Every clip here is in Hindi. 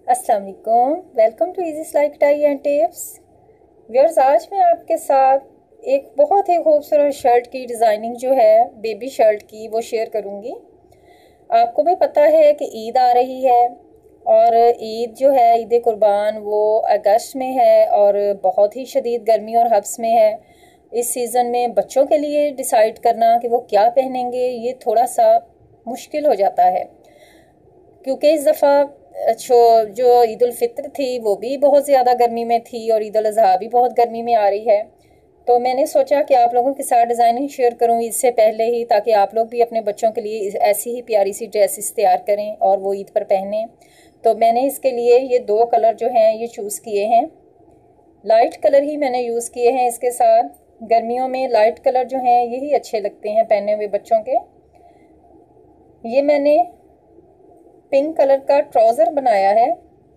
अस्सलाम वालेकुम, वेलकम टू इजी सिलाई कटाई एंड टिप्स। व्यूअर्स, आज मैं आपके साथ एक बहुत ही खूबसूरत शर्ट की डिज़ाइनिंग जो है बेबी शर्ट की वो शेयर करूंगी। आपको भी पता है कि ईद आ रही है और ईद जो है ईद कुर्बान वो अगस्त में है और बहुत ही शदीद गर्मी और हब्स में है। इस सीज़न में बच्चों के लिए डिसाइड करना कि वो क्या पहनेंगे ये थोड़ा सा मुश्किल हो जाता है, क्योंकि इस दफ़ा जो ईद उल फित्र थी वो भी बहुत ज़्यादा गर्मी में थी और ईद उल अज़हा भी बहुत गर्मी में आ रही है। तो मैंने सोचा कि आप लोगों के साथ डिज़ाइनिंग शेयर करूं इससे पहले ही, ताकि आप लोग भी अपने बच्चों के लिए ऐसी ही प्यारी सी ड्रेसेस तैयार करें और वो ईद पर पहनें। तो मैंने इसके लिए ये दो कलर जो हैं ये चूज़ किए हैं। लाइट कलर ही मैंने यूज़ किए हैं इसके साथ। गर्मियों में लाइट कलर जो हैं यही अच्छे लगते हैं पहने हुए बच्चों के। ये मैंने पिंक कलर का ट्राउज़र बनाया है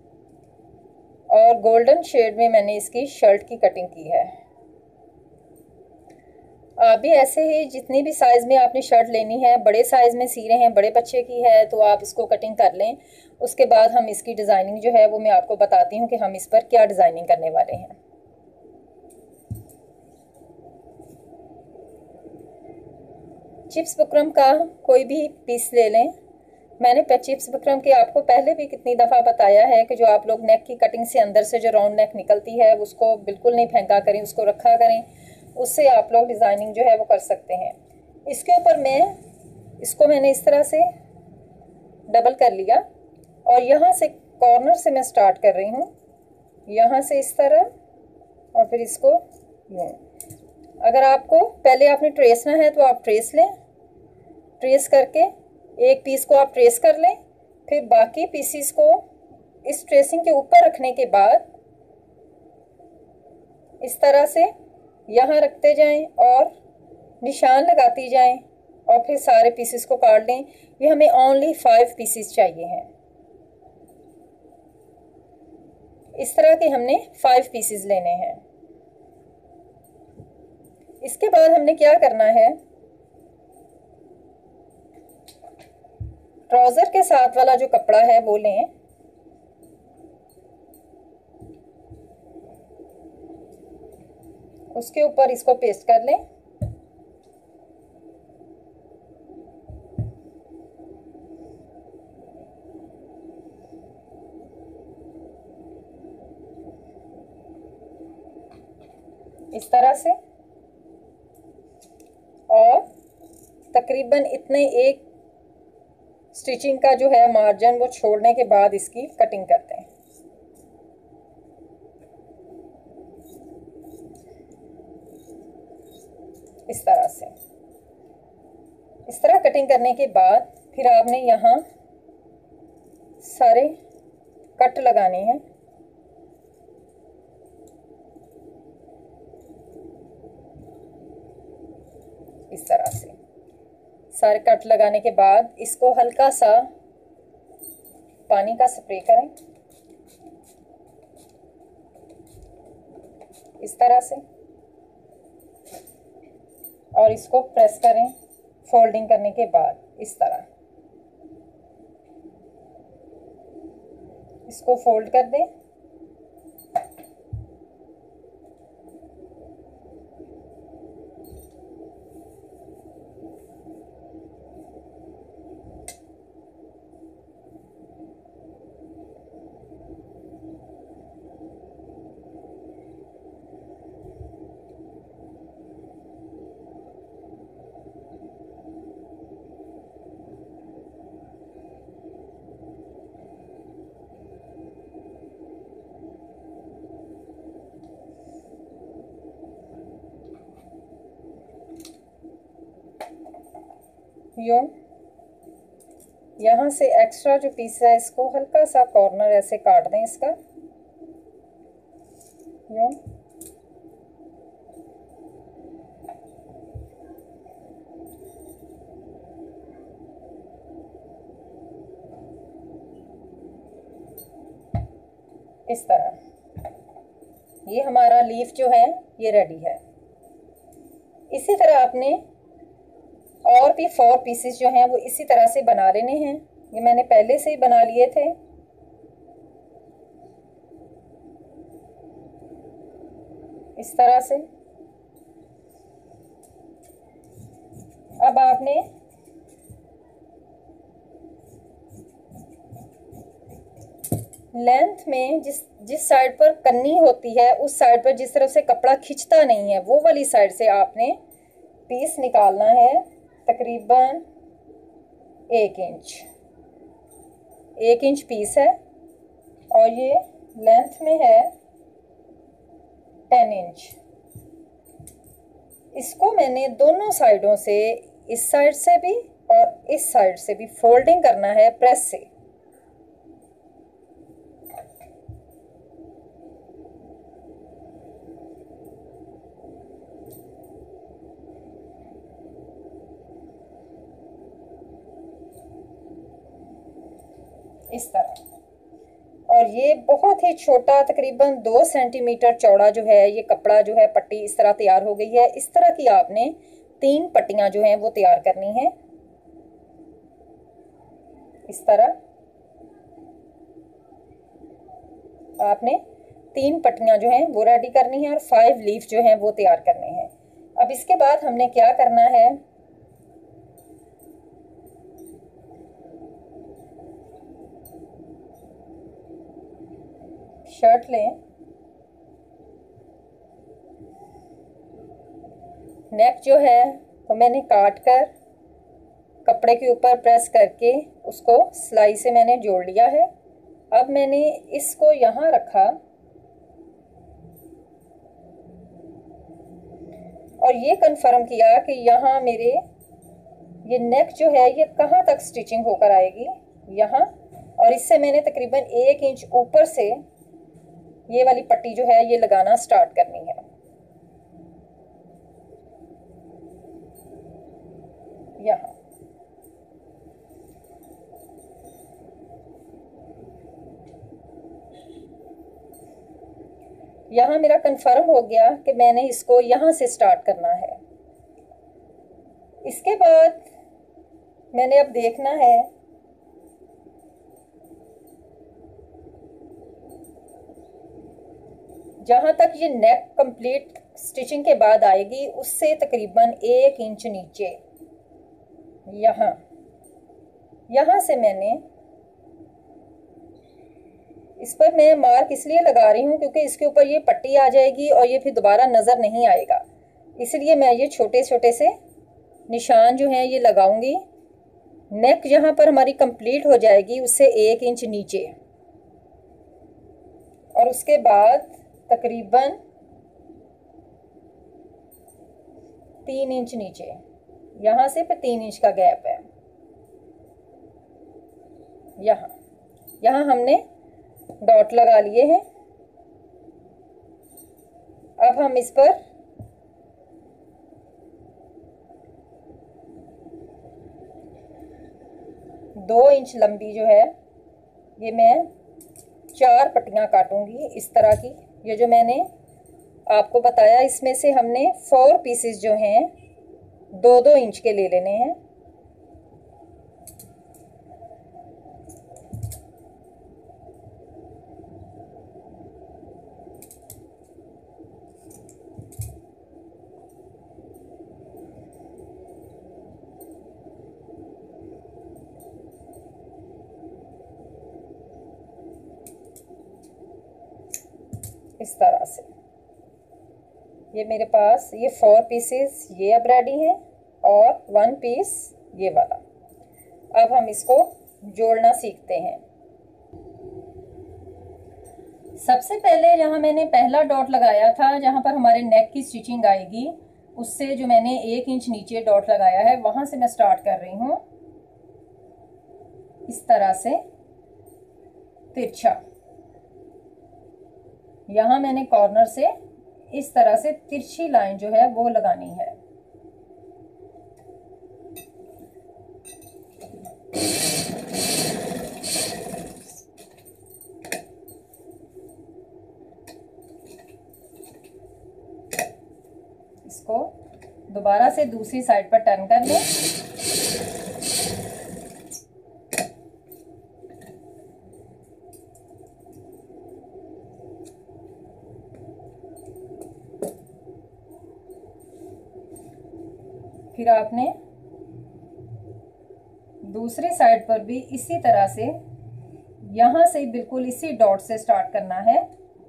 और गोल्डन शेड में मैंने इसकी शर्ट की कटिंग की है। आप भी ऐसे ही जितनी भी साइज़ में आपने शर्ट लेनी है, बड़े साइज़ में सी रहे हैं, बड़े बच्चे की है तो आप इसको कटिंग कर लें। उसके बाद हम इसकी डिज़ाइनिंग जो है वो मैं आपको बताती हूँ कि हम इस पर क्या डिज़ाइनिंग करने वाले हैं। चिप्स बुकरम का कोई भी पीस ले लें। मैंने चिप्स बुकरम की आपको पहले भी कितनी दफ़ा बताया है कि जो आप लोग नेक की कटिंग से अंदर से जो राउंड नेक निकलती है उसको बिल्कुल नहीं फेंका करें, उसको रखा करें, उससे आप लोग डिज़ाइनिंग जो है वो कर सकते हैं। इसके ऊपर मैंने इस तरह से डबल कर लिया और यहाँ से कॉर्नर से मैं स्टार्ट कर रही हूँ, यहाँ से इस तरह और फिर इसको यूँ। अगर आपको पहले आपने ट्रेसना है तो आप ट्रेस लें, ट्रेस करके एक पीस को आप ट्रेस कर लें, फिर बाकी पीसीस को इस ट्रेसिंग के ऊपर रखने के बाद इस तरह से यहाँ रखते जाएं और निशान लगाती जाएं और फिर सारे पीसेस को काट लें। ये हमें ओनली 5 पीसेस चाहिए हैं। इस तरह के हमने 5 पीसेस लेने हैं। इसके बाद हमने क्या करना है, ट्राउज़र के साथ वाला जो कपड़ा है वो लें, उसके ऊपर इसको पेस्ट कर लें। इस तरह से और तकरीबन इतने एक स्टिचिंग का जो है मार्जिन वो छोड़ने के बाद इसकी कटिंग करते हैं। इस तरह से इस तरह कटिंग करने के बाद फिर आपने यहाँ सारे कट लगाने हैं। इस तरह से सारे कट लगाने के बाद इसको हल्का सा पानी का स्प्रे करें इस तरह से और इसको प्रेस करें फोल्डिंग करने के बाद। इस तरह इसको फोल्ड कर दें। यूँ यहाँ से एक्स्ट्रा जो पीस है इसको हल्का सा कॉर्नर ऐसे काट दें इसका, यूँ। इस तरह ये हमारा लीफ जो है ये रेडी है। इसी तरह आपने और भी 4 पीसेस जो हैं वो इसी तरह से बना लेने हैं। ये मैंने पहले से ही बना लिए थे। इस तरह से। अब आपने लेंथ में जिस साइड पर कन्नी होती है उस साइड पर जिस तरफ से कपड़ा खिंचता नहीं है वो वाली साइड से आपने पीस निकालना है, तकरीबन 1 इंच पीस है और ये लेंथ में है 10 इंच। इसको मैंने दोनों साइडों से, इस साइड से भी और इस साइड से भी फोल्डिंग करना है प्रेस से। इस तरह। और ये बहुत ही छोटा, तकरीबन 2 सेंटीमीटर चौड़ा जो है ये कपड़ा जो है, पट्टी इस तरह तैयार हो गई है। इस तरह की आपने 3 पट्टियां जो हैं वो तैयार करनी है। इस तरह आपने 3 पट्टियां जो हैं वो रेडी करनी है और 5 लीफ जो हैं वो तैयार करने हैं। अब इसके बाद हमने क्या करना है, शर्ट लें, नेक जो है वो मैंने काट कर कपड़े के ऊपर प्रेस करके उसको सिलाई से मैंने जोड़ लिया है। अब मैंने इसको यहाँ रखा और ये कंफर्म किया कि यहाँ मेरे ये नेक जो है ये कहाँ तक स्टिचिंग होकर आएगी, यहाँ। और इससे मैंने तकरीबन 1 इंच ऊपर से ये वाली पट्टी जो है ये लगाना स्टार्ट करनी है। यहाँ यहाँ मेरा कंफर्म हो गया कि मैंने इसको यहाँ से स्टार्ट करना है। इसके बाद मैंने अब देखना है जहाँ तक ये नेक कंप्लीट स्टिचिंग के बाद आएगी उससे तकरीबन 1 इंच नीचे, यहाँ से मैंने इस पर मैं मार्क इसलिए लगा रही हूँ क्योंकि इसके ऊपर ये पट्टी आ जाएगी और ये फिर दोबारा नज़र नहीं आएगा, इसलिए मैं ये छोटे छोटे से निशान जो हैं ये लगाऊंगी। नेक जहाँ पर हमारी कंप्लीट हो जाएगी उससे 1 इंच नीचे और उसके बाद तकरीबन 3 इंच नीचे, यहाँ से फिर 3 इंच का गैप है। यहाँ हमने डॉट लगा लिए हैं। अब हम इस पर दो इंच लंबी जो है ये मैं 4 पट्टियाँ काटूंगी इस तरह की। ये जो मैंने आपको बताया इसमें से हमने 4 पीसेस जो हैं 2-2 इंच के ले लेने हैं। इस तरह से ये मेरे पास ये 4 पीसेस ये अब रेडी हैं और 1 पीस ये वाला। अब हम इसको जोड़ना सीखते हैं। सबसे पहले जहाँ मैंने पहला डॉट लगाया था, जहाँ पर हमारे नेक की स्टिचिंग आएगी, उससे जो मैंने 1 इंच नीचे डॉट लगाया है वहाँ से मैं स्टार्ट कर रही हूँ इस तरह से तिरछा। यहाँ मैंने कॉर्नर से इस तरह से तिरछी लाइन जो है वो लगानी है। इसको दोबारा से दूसरी साइड पर टर्न कर लें। फिर आपने दूसरी साइड पर भी इसी तरह से यहाँ से बिल्कुल इसी डॉट से स्टार्ट करना है।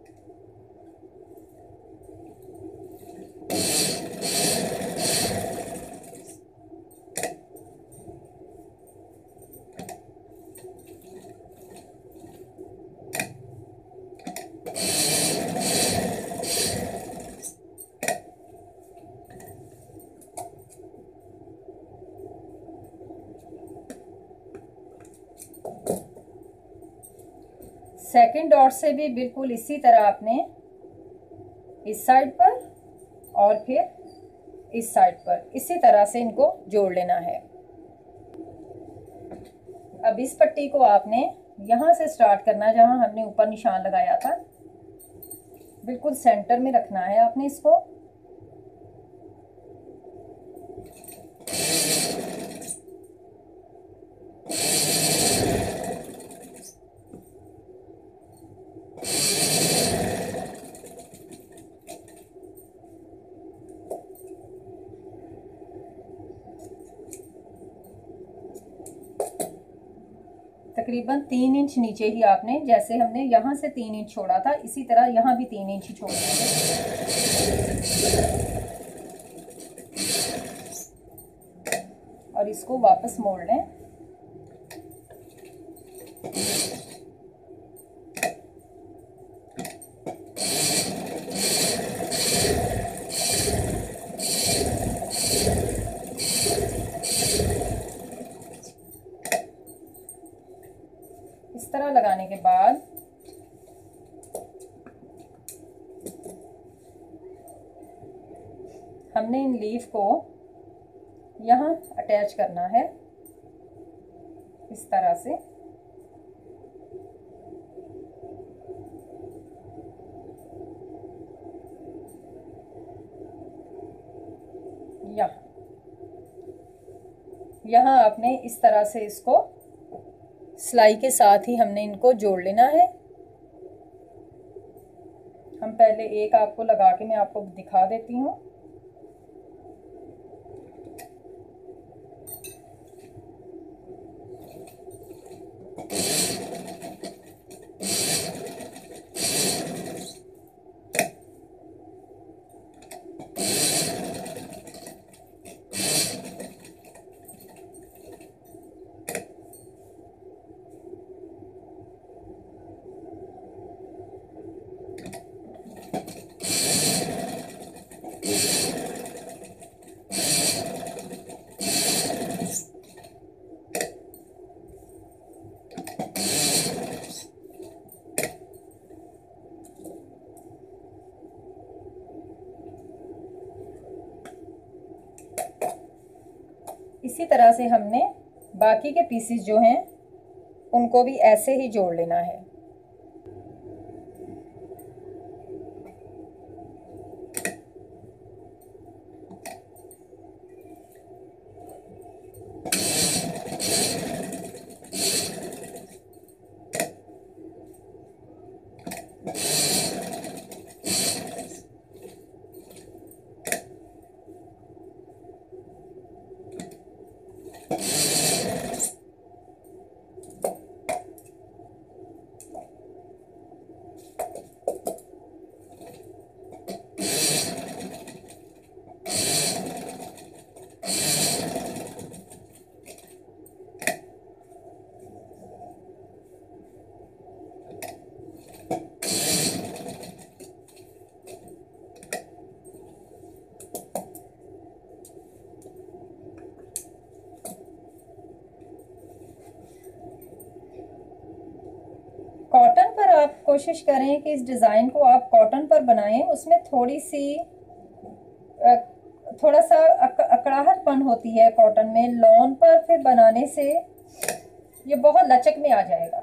सेकंड डॉट से भी बिल्कुल इसी तरह आपने इस साइड पर और फिर इस साइड पर इसी तरह से इनको जोड़ लेना है। अब इस पट्टी को आपने यहाँ से स्टार्ट करना, जहाँ हमने ऊपर निशान लगाया था, बिल्कुल सेंटर में रखना है आपने इसको। तकरीबन 3 इंच नीचे ही आपने, जैसे हमने यहाँ से 3 इंच छोड़ा था, इसी तरह यहाँ भी 3 इंच ही छोड़ देंगे और इसको वापस मोड़ लें। इस तरह लगाने के बाद हमने इन लीफ को यहाँ अटैच करना है इस तरह से। यहाँ आपने इस तरह से इसको सिलाई के साथ ही हमने इनको जोड़ लेना है। हम पहले एक आपको लगा के मैं आपको दिखा देती हूँ। इसी तरह से हमने बाकी के पीसेस जो हैं उनको भी ऐसे ही जोड़ लेना है। कॉटन पर आप कोशिश करें कि इस डिज़ाइन को आप कॉटन पर बनाएं, उसमें थोड़ा सा अकड़ाहटपन होती है कॉटन में। लॉन पर फिर बनाने से ये बहुत लचक में आ जाएगा।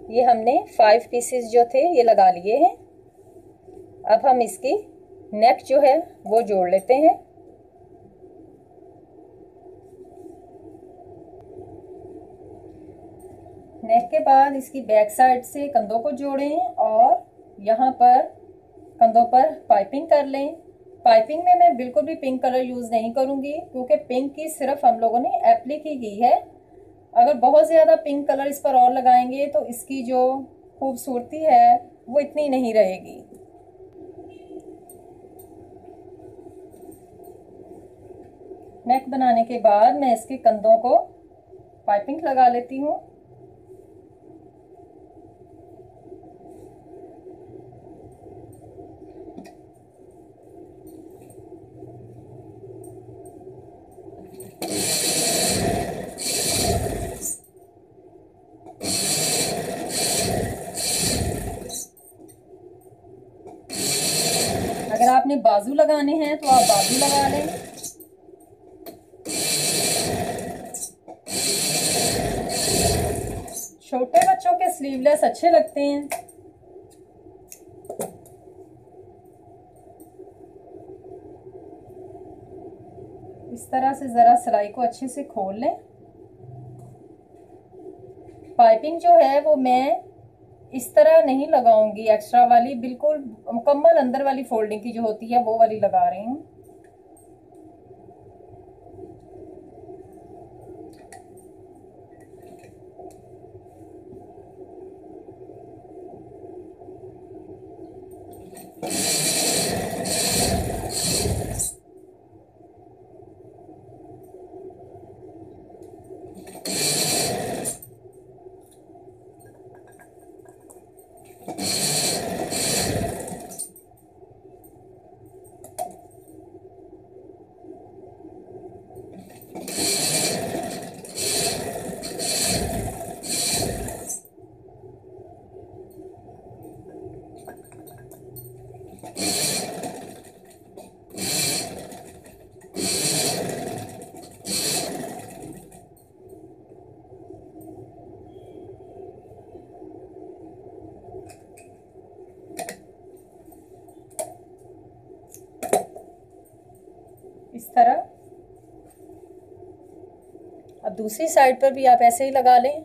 ये हमने 5 पीसेस जो थे ये लगा लिए हैं। अब हम इसकी नेक जो है वो जोड़ लेते हैं। नेक के बाद इसकी बैक साइड से कंधों को जोड़ें और यहाँ पर कंधों पर पाइपिंग कर लें। पाइपिंग में मैं बिल्कुल भी पिंक कलर यूज़ नहीं करूँगी क्योंकि पिंक की सिर्फ हम लोगों ने एप्लिक ही की है। अगर बहुत ज़्यादा पिंक कलर इस पर और लगाएंगे तो इसकी जो खूबसूरती है वो इतनी नहीं रहेगी। नेक बनाने के बाद मैं इसके कंधों को पाइपिंग लगा लेती हूँ। अगर आपने बाजू लगाने हैं तो आप बाजू लगा लें। छोटे बच्चों के स्लीवलेस अच्छे लगते हैं। इस तरह से ज़रा सिलाई को अच्छे से खोल लें। पाइपिंग जो है वो मैं इस तरह नहीं लगाऊंगी एक्स्ट्रा वाली, बिल्कुल मुकम्मल अंदर वाली फोल्डिंग की जो होती है वो वाली लगा रही हूँ। इस तरह। अब दूसरी साइड पर भी आप ऐसे ही लगा लें।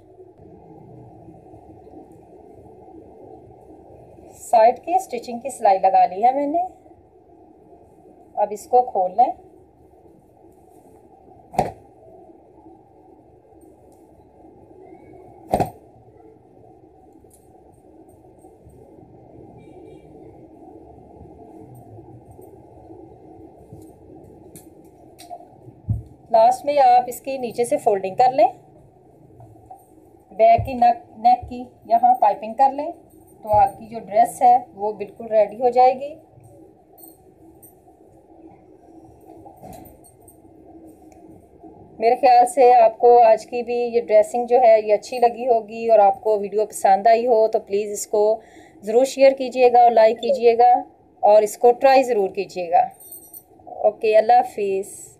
साइड की स्टिचिंग की सिलाई लगा ली है मैंने। अब इसको खोल लें। लास्ट में आप इसकी नीचे से फोल्डिंग कर लें। बैक की नेक की यहाँ पाइपिंग कर लें तो आपकी जो ड्रेस है वो बिल्कुल रेडी हो जाएगी। मेरे ख्याल से आपको आज की भी ये ड्रेसिंग जो है ये अच्छी लगी होगी और आपको वीडियो पसंद आई हो तो प्लीज़ इसको ज़रूर शेयर कीजिएगा और लाइक कीजिएगा और इसको ट्राई ज़रूर कीजिएगा। ओके, अल्लाह हाफिज़।